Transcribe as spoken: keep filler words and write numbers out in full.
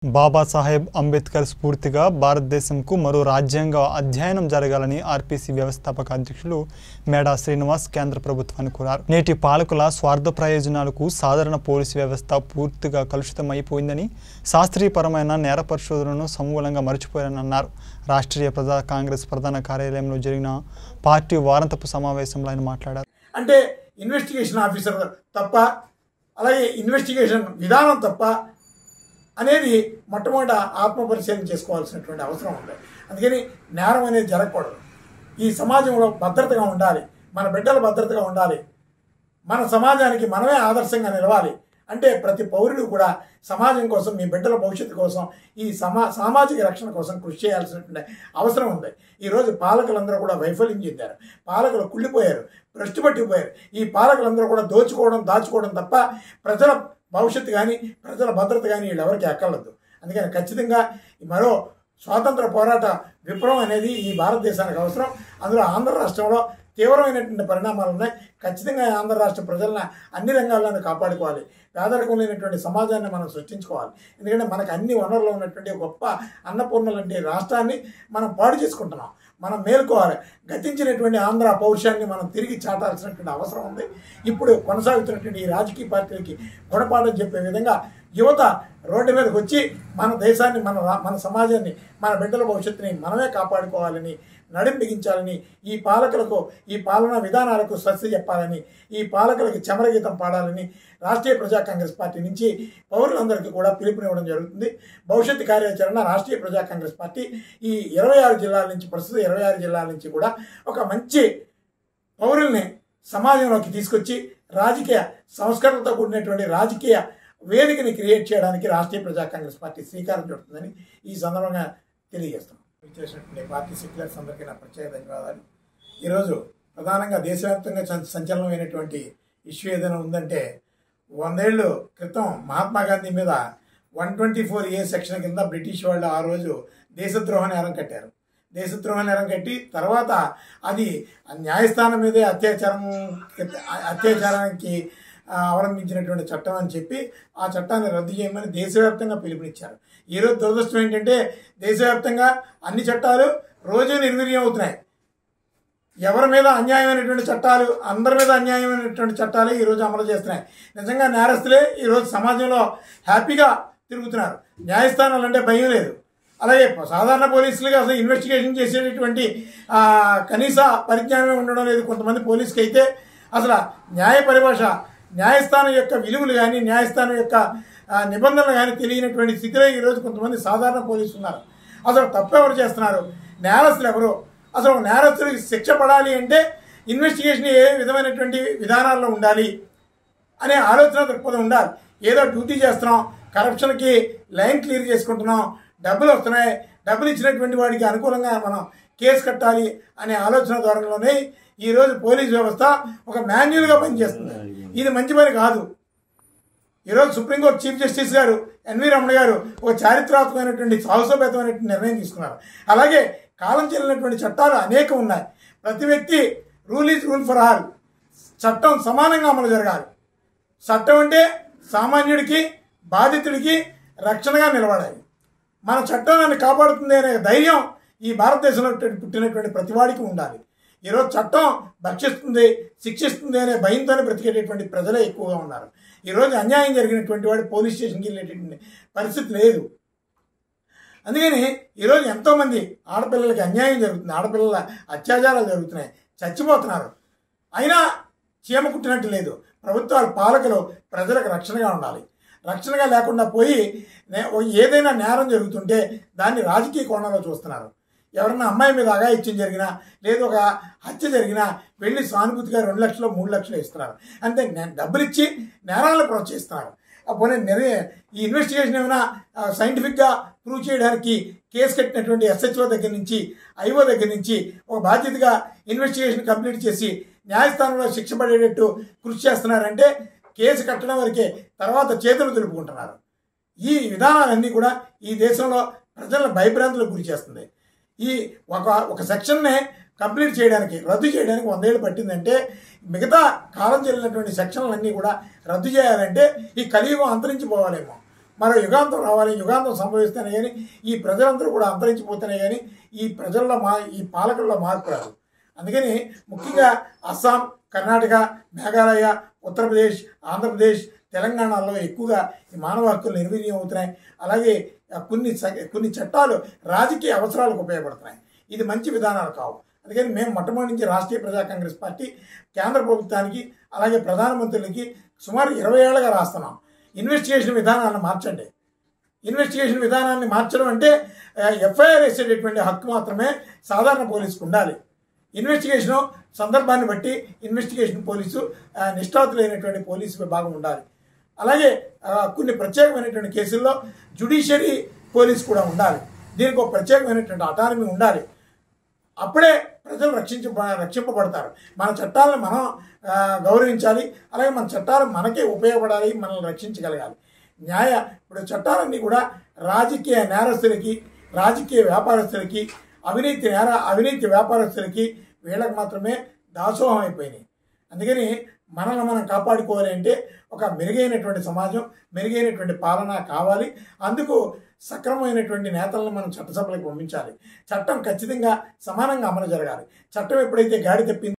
బాబాసాహెబ్ అంబేద్కర్ స్ఫూర్తిగా భారతదేశంకు మరో రాజ్యాంగ అధ్యయనం జరగాలని ఆర్పీసీ వ్యవస్థాపక అధ్యక్షులు మేడా శ్రీనివాస్ కేంద్ర ప్రభుత్వాన్ని కోరారు. నేటి పాలకుల స్వార్థ ప్రయోజనాలకు సాధారణ పోలీసు వ్యవస్థ పూర్తిగా కలుషితమైపోయిందని, శాస్త్రీయపరమైన నేర పరిశోధనను సమూలంగా మర్చిపోయారని అన్నారు. రాష్ట్రీయ ప్రజా కాంగ్రెస్ ప్రధాన కార్యాలయంలో జరిగిన పార్టీ వారాంతపు సమావేశంలో ఆయన మాట్లాడారు. అంటే ఇన్వెస్టిగేషన్ ఆఫీసర్ తప్ప, అలాగే ఇన్వెస్టిగేషన్ విధానం తప్ప అనేది మొట్టమొదట ఆత్మపరిశీలన చేసుకోవాల్సినటువంటి అవసరం ఉంది. అందుకని నేరం అనేది జరగకూడదు. ఈ సమాజంలో భద్రతగా ఉండాలి, మన బిడ్డల భద్రతగా ఉండాలి, మన సమాజానికి మనమే ఆదర్శంగా నిలవాలి. అంటే ప్రతి పౌరుడు కూడా సమాజం కోసం, మీ బిడ్డల భవిష్యత్తు కోసం, ఈ సమా సామాజిక రక్షణ కోసం కృషి చేయాల్సినటువంటి అవసరం ఉంది. ఈరోజు పాలకులందరూ కూడా వైఫల్యం చెందారు, పాలకులు కుళ్ళిపోయారు, భ్రష్టు పట్టిపోయారు. ఈ పాలకులందరూ కూడా దోచుకోవడం దాచుకోవడం తప్ప ప్రజల భవిష్యత్తు కానీ, ప్రజల భద్రత కానీ వీళ్ళు ఎవరికి ఎక్కర్లేదు. అందుకని ఖచ్చితంగా మరో స్వాతంత్ర పోరాట విప్లవం అనేది ఈ భారతదేశానికి అవసరం. అందులో ఆంధ్ర రాష్ట్రంలో తీవ్రమైనటువంటి పరిణామాలు ఉన్నాయి. ఖచ్చితంగా ఆంధ్ర రాష్ట్ర ప్రజలను అన్ని రంగాల్లోనూ కాపాడుకోవాలి. పేదరికం లేనటువంటి సమాజాన్ని మనం సృష్టించుకోవాలి. ఎందుకంటే మనకు అన్ని వనరులు ఉన్నటువంటి గొప్ప అన్నపూర్ణ లాంటి రాష్ట్రాన్ని మనం పాడు చేసుకుంటున్నాం. మనం మేల్కోవాలి. గతించినటువంటి ఆంధ్ర పౌరుషాన్ని మనం తిరిగి చాటాల్సినటువంటి అవసరం ఉంది. ఇప్పుడు కొనసాగుతున్నటువంటి ఈ రాజకీయ పార్టీలకి గుణపాఠం చెప్పే విధంగా యువత రోడ్డు మీదకి వచ్చి మన దేశాన్ని, మన మన సమాజాన్ని, మన బిడ్డల భవిష్యత్తుని మనమే కాపాడుకోవాలని, నడుం బిగించాలని, ఈ పాలకులకు, ఈ పాలనా విధానాలకు స్వస్తి చెప్పాలని, ఈ పాలకులకు చమరగీతం పాడాలని రాష్ట్రీయ ప్రజా కాంగ్రెస్ పార్టీ నుంచి పౌరులందరికీ కూడా పిలుపునివ్వడం జరుగుతుంది. భవిష్యత్తు కార్యాచరణ రాష్ట్రీయ ప్రజా కాంగ్రెస్ పార్టీ ఈ ఇరవై ఆరు జిల్లాల నుంచి, ప్రస్తుతం ఇరవై ఆరు జిల్లాల నుంచి కూడా ఒక మంచి పౌరుల్ని సమాజంలోకి తీసుకొచ్చి రాజకీయ సంస్కరణలతో కూడినటువంటి రాజకీయ వేదికని క్రియేట్ చేయడానికి రాష్ట్రీయ ప్రజా కాంగ్రెస్ పార్టీ శ్రీకారం చుడుతుందని ఈ సందర్భంగా తెలియజేస్తున్నాం. చేసినటువంటి పార్టీ సెక్యులర్స్ అందరికీ నా ప్రత్యేక ధన్యవాదాలు. ఈరోజు ప్రధానంగా దేశవ్యాప్తంగా సంచలనమైనటువంటి ఇష్యూ ఏదైనా ఉందంటే, వందేళ్ళు క్రితం మహాత్మా గాంధీ మీద one twenty four A section కింద బ్రిటిష్ వాళ్ళు ఆ రోజు దేశద్రోహ నేరం కట్టారు. దేశద్రోహ నేరం కట్టి తర్వాత అది న్యాయస్థానం మీదే అత్యాచారం అత్యాచారానికి అవలంబించినటువంటి చట్టం అని చెప్పి ఆ చట్టాన్ని రద్దు చేయమని దేశవ్యాప్తంగా పిలుపునిచ్చారు. ఈరోజు దురదృష్టం ఏంటంటే, దేశవ్యాప్తంగా అన్ని చట్టాలు రోజు నిర్వీర్యం అవుతున్నాయి. ఎవరి మీద అన్యాయమైనటువంటి చట్టాలు, అందరి మీద అన్యాయమైనటువంటి చట్టాలే ఈరోజు అమలు చేస్తున్నాయి. నిజంగా నేరస్తులే ఈరోజు సమాజంలో హ్యాపీగా తిరుగుతున్నారు. న్యాయస్థానాలు అంటే భయం లేదు. అలాగే సాధారణ పోలీసులుగా అసలు ఇన్వెస్టిగేషన్ చేసేటటువంటి కనీస పరిజ్ఞానమే ఉండడం లేదు కొంతమంది పోలీసుకి. అయితే అసలు న్యాయ పరిభాష, న్యాయస్థానం యొక్క విలువలు కానీ, న్యాయస్థానం యొక్క నిబంధనలు కానీ తెలియనటువంటి స్థితిలో ఈరోజు కొంతమంది సాధారణ పోలీసులు ఉన్నారు. అసలు తప్పు ఎవరు చేస్తున్నారు, నేరస్తులు ఎవరు, అసలు నేరస్తుడికి శిక్ష పడాలి అంటే ఇన్వెస్టిగేషన్ ఏ విధమైనటువంటి విధానాల్లో ఉండాలి అనే ఆలోచన దృక్పథం ఉండాలి. ఏదో డ్యూటీ చేస్తున్నాం, కరప్షన్కి లైన్ క్లియర్ చేసుకుంటున్నాం, డబ్బులు వస్తున్నాయి, డబ్బులు ఇచ్చినటువంటి వాడికి అనుకూలంగా మనం కేసు కట్టాలి అనే ఆలోచన ధోరణిలోనే ఈరోజు పోలీస్ వ్యవస్థ ఒక మాన్యువల్గా పనిచేస్తుంది. ఇది మంచి పని కాదు. ఈరోజు సుప్రీంకోర్టు చీఫ్ జస్టిస్ గారు ఎన్వి రమణ గారు ఒక చారిత్రాత్మకమైనటువంటి సాహసోపేతమైనటువంటి నిర్ణయం తీసుకున్నారు. అలాగే కాలం చెల్లినటువంటి చట్టాలు అనేకం ఉన్నాయి. ప్రతి వ్యక్తి rule is rule for all, చట్టం సమానంగా అమలు జరగాలి. చట్టం అంటే సామాన్యుడికి, బాధితుడికి రక్షణగా నిలబడాలి. మన చట్టం నన్ను కాపాడుతుంది అనే ధైర్యం ఈ భారతదేశంలో పుట్టినటువంటి ప్రతివాడికి ఉండాలి. ఈరోజు చట్టం భక్షిస్తుంది, శిక్షిస్తుంది అనే భయంతోనే బ్రతికేటటువంటి ప్రజలే ఎక్కువగా ఉన్నారు. ఈరోజు అన్యాయం జరిగినటువంటి వాడు పోలీస్ స్టేషన్కి వెళ్ళేటటువంటి పరిస్థితి లేదు. అందుకని ఈరోజు ఎంతోమంది ఆడపిల్లలకి అన్యాయం జరుగుతుంది, ఆడపిల్లల అత్యాచారాలు జరుగుతున్నాయి, చచ్చిపోతున్నారు. అయినా చీమ కుట్టినట్టు లేదు. ప్రభుత్వాలు, పాలకులు ప్రజలకు రక్షణగా ఉండాలి. రక్షణగా లేకుండా పోయి ఏదైనా నేరం జరుగుతుంటే దాన్ని రాజకీయ కోణంలో చూస్తున్నారు. ఎవరన్నా అమ్మాయి మీద అఘాయిత్యం జరిగినా, లేదు ఒక హత్య జరిగినా వెళ్ళి సానుభూతిగా రెండు లక్షలు మూడు లక్షలు ఇస్తున్నారు. అంటే డబ్బులు ఇచ్చి నేరాలను ప్రోత్సహిస్తున్నారు. పోనీ నిరే ఈ ఇన్వెస్టిగేషన్ ఏమైనా సైంటిఫిక్గా ప్రూవ్ చేయడానికి కేసు కట్టినటువంటి ఎస్హెచ్ఓ దగ్గర నుంచి, ఐఓ దగ్గర నుంచి ఒక బాధ్యతగా ఇన్వెస్టిగేషన్ కంప్లీట్ చేసి న్యాయస్థానంలో శిక్ష పడేటట్టు కృషి చేస్తున్నారంటే కేసు కట్టడం వరకే, తర్వాత చేతులు దులుపుకుంటున్నారు. ఈ విధానాలన్నీ కూడా ఈ దేశంలో ప్రజలను భయభ్రాంతులకు గురి చేస్తుంది. ఈ ఒక ఒక సెక్షన్నే కంప్లీట్ చేయడానికి, రద్దు చేయడానికి వందేళ్ళు పట్టిందంటే మిగతా కాలం చెల్లినటువంటి సెక్షన్లన్నీ కూడా రద్దు చేయాలంటే ఈ కలియుగం అంతరించిపోవాలేమో. మరో యుగాంతం రావాలి, యుగాంతం సంభవిస్తేనే కానీ ఈ ప్రజలందరూ కూడా అంతరించిపోతేనే కానీ ఈ ప్రజల్లో మా ఈ పాలకుల్లో మార్పు రాదు. అందుకని ముఖ్యంగా అస్సాం, కర్ణాటక, మేఘాలయ, ఉత్తరప్రదేశ్, ఆంధ్రప్రదేశ్, తెలంగాణలో ఎక్కువగా ఈ మానవ హక్కులు నిర్వీర్యం అవుతున్నాయి. అలాగే కొన్ని కొన్ని చట్టాలు రాజకీయ అవసరాలకు ఉపయోగపడుతున్నాయి. ఇది మంచి విధానాలు కావు. అందుకని మేము మొట్టమొదటి నుంచి రాష్ట్రీయ ప్రజా కాంగ్రెస్ పార్టీ కేంద్ర ప్రభుత్వానికి అలాగే ప్రధానమంత్రులకి సుమారు ఇరవై ఏళ్ళగా రాస్తున్నాం, ఇన్వెస్టిగేషన్ విధానాన్ని మార్చండి. ఇన్వెస్టిగేషన్ విధానాన్ని మార్చడం అంటే ఎఫ్ఐఆర్ వేసేటటువంటి హక్కు మాత్రమే సాధారణ పోలీసుకు ఉండాలి. ఇన్వెస్టిగేషను సందర్భాన్ని బట్టి ఇన్వెస్టిగేషన్ పోలీసు నిష్ఠాతులైనటువంటి పోలీసు విభాగం ఉండాలి. అలాగే కొన్ని ప్రత్యేకమైనటువంటి కేసుల్లో జ్యుడిషియరీ పోలీస్ కూడా ఉండాలి. దీనికి ఒక ప్రత్యేకమైనటువంటి అటానమీ ఉండాలి. అప్పుడే ప్రజలు రక్షించ రక్షింపబడతారు. మన చట్టాలను మనం గౌరవించాలి. అలాగే మన చట్టాలు మనకే ఉపయోగపడాలి, మనల్ని రక్షించగలగాలి. న్యాయ ఇప్పుడు చట్టాలన్నీ కూడా రాజకీయ నేరస్తులకి, రాజకీయ వ్యాపారస్తులకి, అవినీతి నేర అవినీతి వ్యాపారస్తులకి వీళ్ళకి మాత్రమే దాసోహం అయిపోయినాయి. అందుకని మనల్ని మనం కాపాడుకోవాలి అంటే ఒక మెరుగైనటువంటి సమాజం, మెరుగైనటువంటి పాలన కావాలి. అందుకు సక్రమమైనటువంటి నేతలను మనం చట్టసభలకు పంపించాలి. చట్టం ఖచ్చితంగా సమానంగా అమలు జరగాలి. చట్టం ఎప్పుడైతే గాడి తప్పింది